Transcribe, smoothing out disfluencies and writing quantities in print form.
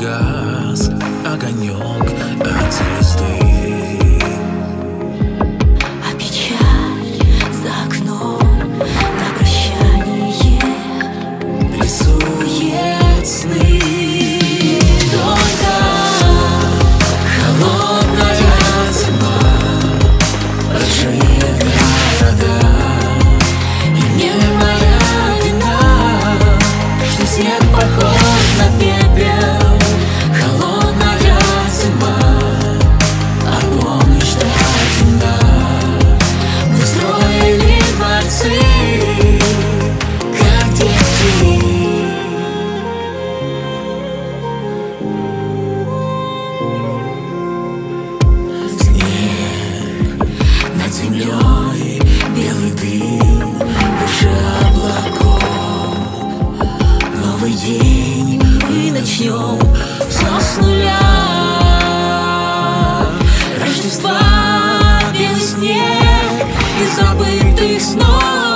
погас огонек от звезды. А печаль за окном на прощание рисует сны. Только холодная Зима, большие города, и не моя вина, что снег похож на пепел. Холодная зима, а помнишь, что одна мы строили дворцы, как дети. Над землей белый дым выше облаков. Новый день, мы начнем все с нуля. Рождества, белый снег и забытых снов.